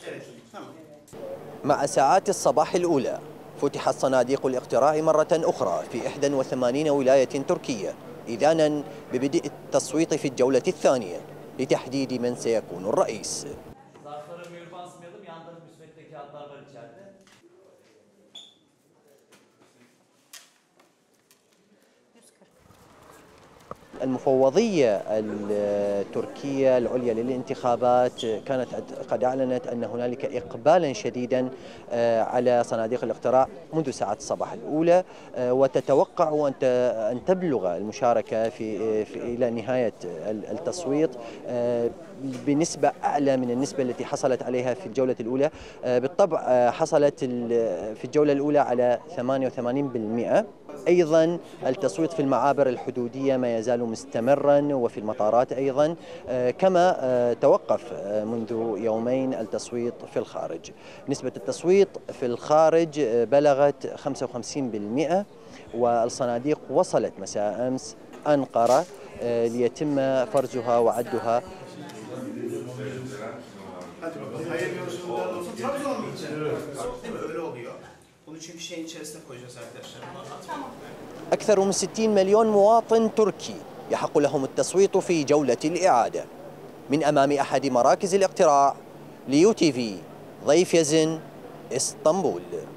مع ساعات الصباح الأولى فتحت صناديق الاقتراع مرة أخرى في 81 ولاية تركية إذانا ببدء التصويت في الجولة الثانية لتحديد من سيكون الرئيس. المفوضية التركية العليا للانتخابات كانت قد أعلنت أن هنالك إقبالا شديدا على صناديق الاقتراع منذ ساعات الصباح الأولى، وتتوقع أن تبلغ المشاركة إلى نهاية التصويت بنسبة أعلى من النسبة التي حصلت عليها في الجولة الأولى. بالطبع حصلت في الجولة الأولى على 88%. أيضا التصويت في المعابر الحدودية ما يزال مستمرا وفي المطارات أيضا، كما توقف منذ يومين التصويت في الخارج. نسبة التصويت في الخارج بلغت 55%، والصناديق وصلت مساء أمس أنقرة ليتم فرزها وعدها. أكثر من 60 مليون مواطن تركي يحق لهم التصويت في جولة الإعادة. من أمام أحد مراكز الاقتراع، ليو تي في، ضيف يزن، اسطنبول.